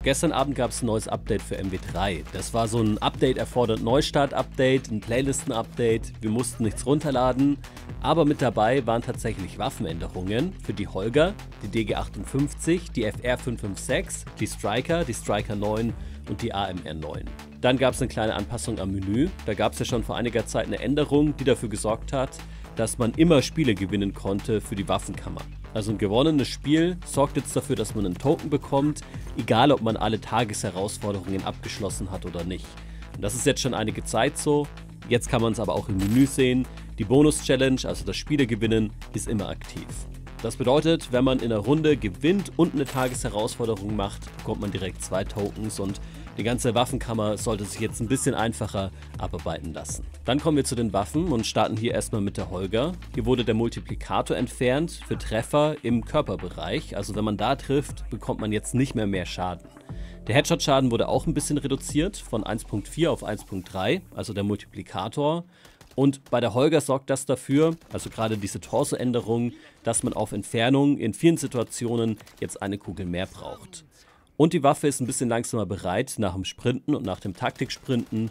Gestern Abend gab es ein neues Update für MW3. Das war so ein Update erfordert Neustart-Update, ein Playlisten-Update. Wir mussten nichts runterladen, aber mit dabei waren tatsächlich Waffenänderungen für die Holger, die DG58, die FR556, die Striker 9 und die AMR 9. Dann gab es eine kleine Anpassung am Menü. Da gab es ja schon vor einiger Zeit eine Änderung, die dafür gesorgt hat, dass man immer Spiele gewinnen konnte für die Waffenkammer. Also ein gewonnenes Spiel sorgt jetzt dafür, dass man einen Token bekommt, egal ob man alle Tagesherausforderungen abgeschlossen hat oder nicht. Und das ist jetzt schon einige Zeit so. Jetzt kann man es aber auch im Menü sehen. Die Bonus-Challenge, also das Spielegewinnen, ist immer aktiv. Das bedeutet, wenn man in einer Runde gewinnt und eine Tagesherausforderung macht, bekommt man direkt 2 Tokens und die ganze Waffenkammer sollte sich jetzt ein bisschen einfacher abarbeiten lassen. Dann kommen wir zu den Waffen und starten hier erstmal mit der Holger. Hier wurde der Multiplikator entfernt für Treffer im Körperbereich. Also wenn man da trifft, bekommt man jetzt nicht mehr Schaden. Der Headshot-Schaden wurde auch ein bisschen reduziert von 1.4 auf 1.3, also der Multiplikator. Und bei der Holger sorgt das dafür, also gerade diese Torso-Änderung, dass man auf Entfernung in vielen Situationen jetzt eine Kugel mehr braucht. Und die Waffe ist ein bisschen langsamer bereit nach dem Sprinten und nach dem Taktiksprinten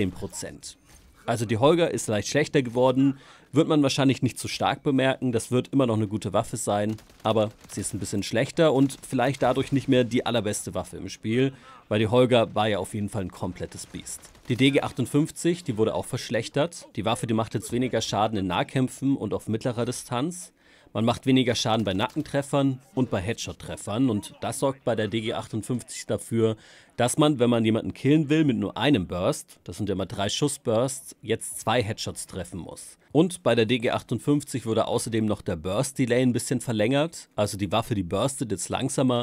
10%. Also die Holger ist leicht schlechter geworden, wird man wahrscheinlich nicht zu stark bemerken, das wird immer noch eine gute Waffe sein, aber sie ist ein bisschen schlechter und vielleicht dadurch nicht mehr die allerbeste Waffe im Spiel, weil die Holger war ja auf jeden Fall ein komplettes Biest. Die DG58, die wurde auch verschlechtert, die Waffe, die macht jetzt weniger Schaden in Nahkämpfen und auf mittlerer Distanz. Man macht weniger Schaden bei Nackentreffern und bei Headshot-Treffern und das sorgt bei der DG58 dafür, dass man, wenn man jemanden killen will mit nur einem Burst, das sind ja immer 3 Schuss-Bursts, jetzt 2 Headshots treffen muss. Und bei der DG58 wurde außerdem noch der Burst-Delay ein bisschen verlängert, also die Waffe, die burstet jetzt langsamer,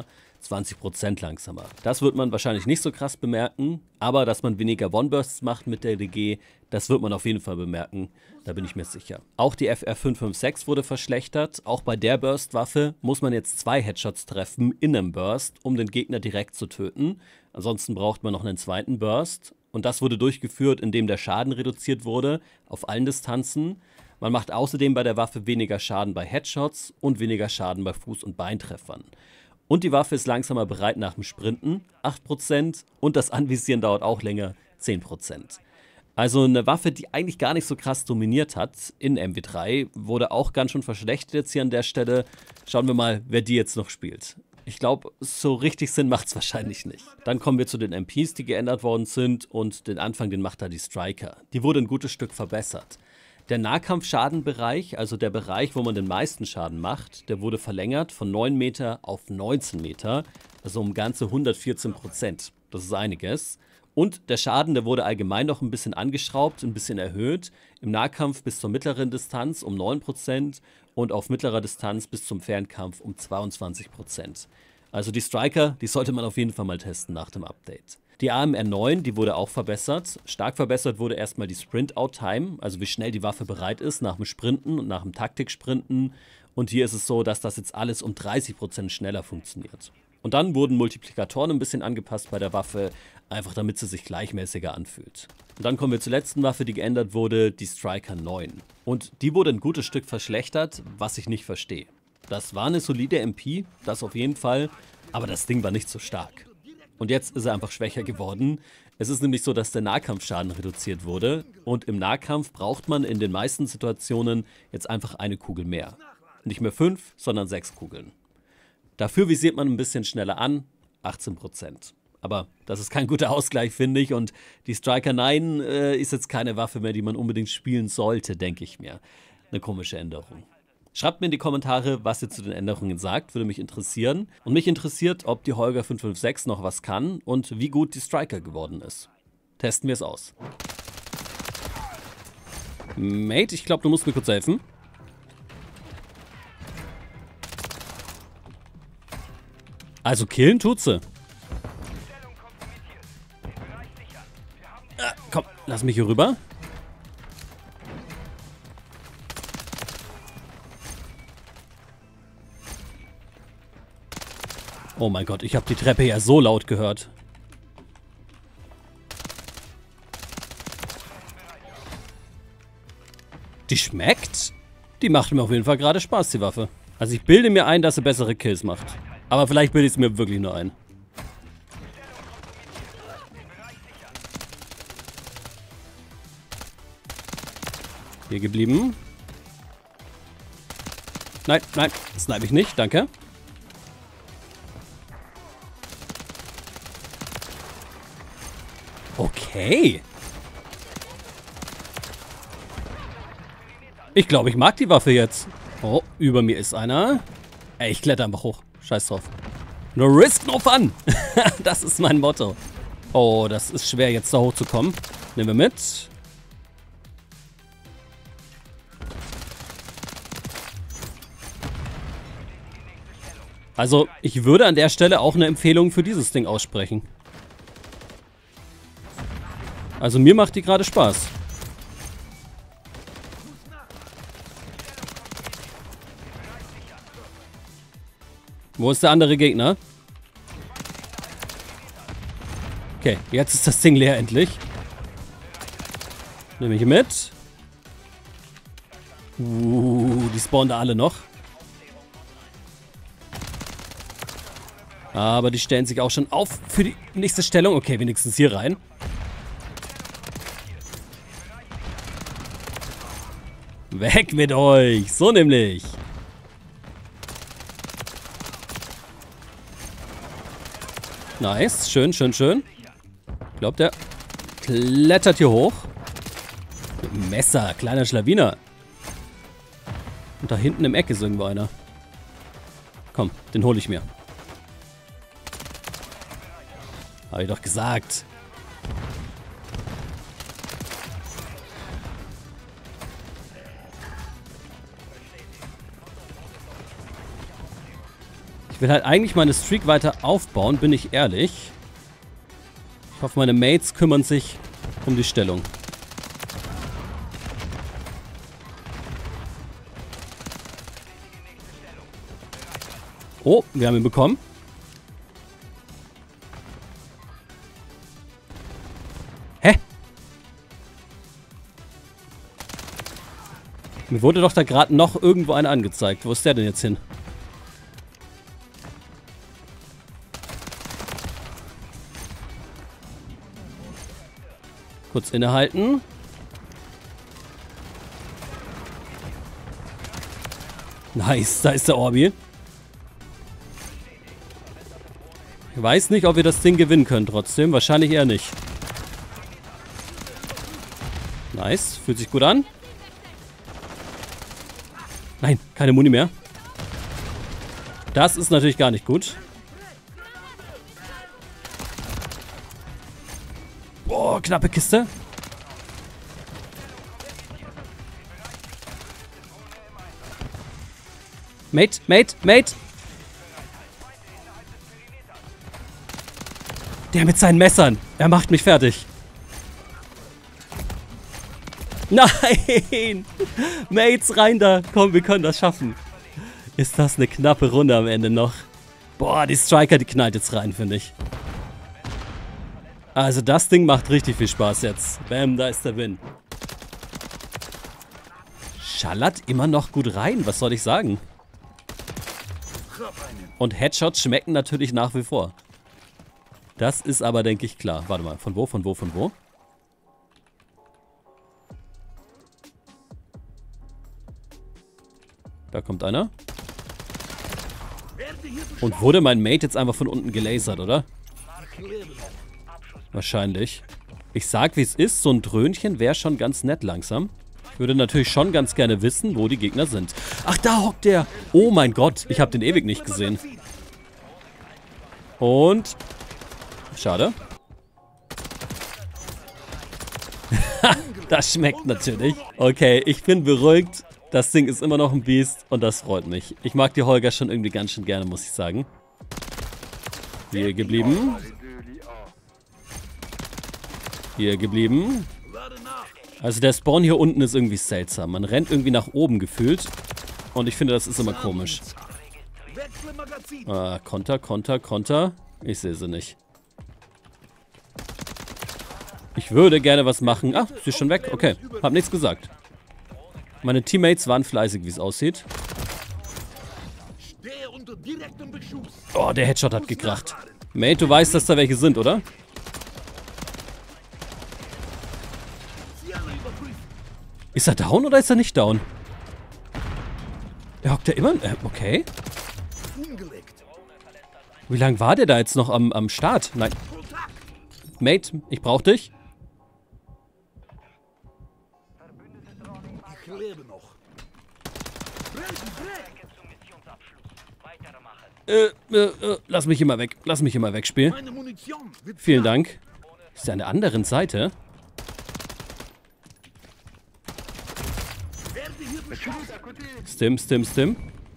20% langsamer. Das wird man wahrscheinlich nicht so krass bemerken, aber dass man weniger One-Bursts macht mit der DG, das wird man auf jeden Fall bemerken, da bin ich mir sicher. Auch die FR556 wurde verschlechtert, auch bei der Burst-Waffe muss man jetzt 2 Headshots treffen in einem Burst, um den Gegner direkt zu töten. Ansonsten braucht man noch einen zweiten Burst und das wurde durchgeführt, indem der Schaden reduziert wurde auf allen Distanzen. Man macht außerdem bei der Waffe weniger Schaden bei Headshots und weniger Schaden bei Fuß- und Beintreffern. Und die Waffe ist langsamer bereit nach dem Sprinten, 8%, und das Anvisieren dauert auch länger, 10%. Also eine Waffe, die eigentlich gar nicht so krass dominiert hat in MW3, wurde auch ganz schön verschlechtert jetzt hier an der Stelle. Schauen wir mal, wer die jetzt noch spielt. Ich glaube, so richtig Sinn macht es wahrscheinlich nicht. Dann kommen wir zu den MPs, die geändert worden sind, und den Anfang, den macht da die Striker. Die wurde ein gutes Stück verbessert. Der Nahkampfschadenbereich, also der Bereich, wo man den meisten Schaden macht, der wurde verlängert von 9 Meter auf 19 Meter, also um ganze 114%. Das ist einiges. Und der Schaden, der wurde allgemein noch ein bisschen angeschraubt, ein bisschen erhöht. Im Nahkampf bis zur mittleren Distanz um 9% und auf mittlerer Distanz bis zum Fernkampf um 22%. Also die Striker, die sollte man auf jeden Fall mal testen nach dem Update. Die AMR 9, die wurde auch verbessert. Stark verbessert wurde erstmal die Sprint-Out-Time, also wie schnell die Waffe bereit ist nach dem Sprinten und nach dem Taktiksprinten. Und hier ist es so, dass das jetzt alles um 30% schneller funktioniert. Und dann wurden Multiplikatoren ein bisschen angepasst bei der Waffe, einfach damit sie sich gleichmäßiger anfühlt. Und dann kommen wir zur letzten Waffe, die geändert wurde, die Striker 9. Und die wurde ein gutes Stück verschlechtert, was ich nicht verstehe. Das war eine solide MP, das auf jeden Fall, aber das Ding war nicht so stark. Und jetzt ist er einfach schwächer geworden. Es ist nämlich so, dass der Nahkampfschaden reduziert wurde und im Nahkampf braucht man in den meisten Situationen jetzt einfach eine Kugel mehr. Nicht mehr 5, sondern 6 Kugeln. Dafür visiert man ein bisschen schneller an, 18%. Aber das ist kein guter Ausgleich, finde ich, und die Striker 9 ist jetzt keine Waffe mehr, die man unbedingt spielen sollte, denke ich mir. Eine komische Änderung. Schreibt mir in die Kommentare, was ihr zu den Änderungen sagt, würde mich interessieren. Und mich interessiert, ob die Holger 556 noch was kann und wie gut die Striker geworden ist. Testen wir es aus. Mate, ich glaube, du musst mir kurz helfen. Also killen tut sie. Komm, lass mich hier rüber. Oh mein Gott, ich habe die Treppe ja so laut gehört. Die schmeckt? Die macht mir auf jeden Fall gerade Spaß, die Waffe. Also ich bilde mir ein, dass sie bessere Kills macht. Aber vielleicht bilde ich es mir wirklich nur ein. Hier geblieben. Nein, nein, snipe ich nicht, danke. Okay. Ich glaube, ich mag die Waffe jetzt. Oh, über mir ist einer. Ey, ich kletter einfach hoch. Scheiß drauf. No risk, no fun. Das ist mein Motto. Oh, das ist schwer, jetzt da hochzukommen. Nehmen wir mit. Also, ich würde an der Stelle auch eine Empfehlung für dieses Ding aussprechen. Also, mir macht die gerade Spaß. Wo ist der andere Gegner? Okay, jetzt ist das Ding leer endlich. Nehme ich mit. Die spawnen da alle noch. Aber die stellen sich auch schon auf für die nächste Stellung. Okay, wenigstens hier rein. Weg mit euch. So nämlich. Nice. Schön, schön, schön. Ich glaube, der klettert hier hoch. Mit einem Messer. Kleiner Schlawiner. Und da hinten im Eck ist irgendwo einer. Komm, den hole ich mir. Habe ich doch gesagt. Ich will halt eigentlich meine Streak weiter aufbauen, bin ich ehrlich. Ich hoffe, meine Mates kümmern sich um die Stellung. Oh, wir haben ihn bekommen. Hä? Mir wurde doch da gerade noch irgendwo einer angezeigt. Wo ist der denn jetzt hin? Kurz innehalten. Nice, da ist der Orbi. Ich weiß nicht, ob wir das Ding gewinnen können trotzdem. Wahrscheinlich eher nicht. Nice, fühlt sich gut an. Nein, keine Muni mehr. Das ist natürlich gar nicht gut. Boah, knappe Kiste. Mate, Mate, Mate. Der mit seinen Messern. Er macht mich fertig. Nein! Mates, rein da. Komm, wir können das schaffen. Ist das eine knappe Runde am Ende noch? Boah, die Striker, die knallt jetzt rein, finde ich. Also das Ding macht richtig viel Spaß jetzt. Bam, da ist der Win. Schallert immer noch gut rein, was soll ich sagen? Und Headshots schmecken natürlich nach wie vor. Das ist aber, denke ich, klar. Warte mal, von wo, von wo, von wo? Da kommt einer. Und wurde mein Mate jetzt einfach von unten gelasert, oder? Wahrscheinlich. Ich sag, wie es ist, so ein Dröhnchen wäre schon ganz nett langsam. Ich würde natürlich schon ganz gerne wissen, wo die Gegner sind. Ach, da hockt der. Oh mein Gott, ich habe den ewig nicht gesehen. Und... Schade. Das schmeckt natürlich. Okay, ich bin beruhigt. Das Ding ist immer noch ein Biest und das freut mich. Ich mag die Holger schon irgendwie ganz schön gerne, muss ich sagen. Hier geblieben. Hier geblieben. Also der Spawn hier unten ist irgendwie seltsam. Man rennt irgendwie nach oben gefühlt. Und ich finde, das ist immer komisch. Ah, Konter, Konter, Konter. Ich sehe sie nicht. Ich würde gerne was machen. Ah, sie ist schon weg. Okay, hab nichts gesagt. Meine Teammates waren fleißig, wie es aussieht. Oh, der Headshot hat gekracht. Mate, du weißt, dass da welche sind, oder? Ist er down oder ist er nicht down? Er hockt da immer... okay. Wie lange war der da jetzt noch am Start? Nein. Mate, ich brauch dich. Ich lebe noch. Lass mich immer weg. Lass mich immer weg, Spiel. Meine Munition wird Vielen Dank. Ist er an der anderen Seite? Werde hier beschossen. Stim.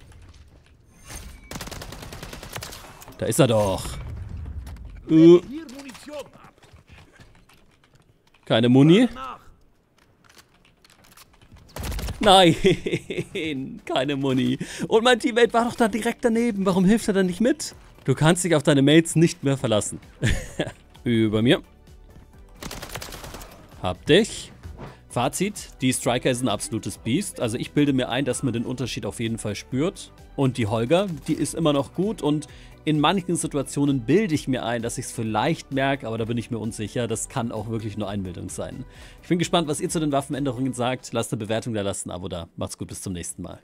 Da ist er doch. Hier Munition ab. Keine Muni. Nach. Nein, keine Muni. Und mein Teammate war doch da direkt daneben. Warum hilft er dann nicht mit? Du kannst dich auf deine Mates nicht mehr verlassen. Über mir. Hab dich. Fazit, die Striker ist ein absolutes Biest. Also ich bilde mir ein, dass man den Unterschied auf jeden Fall spürt. Und die Holger, die ist immer noch gut. Und in manchen Situationen bilde ich mir ein, dass ich es vielleicht merke, aber da bin ich mir unsicher. Das kann auch wirklich nur Einbildung sein. Ich bin gespannt, was ihr zu den Waffenänderungen sagt. Lasst eine Bewertung da, lasst ein Abo da. Macht's gut, bis zum nächsten Mal.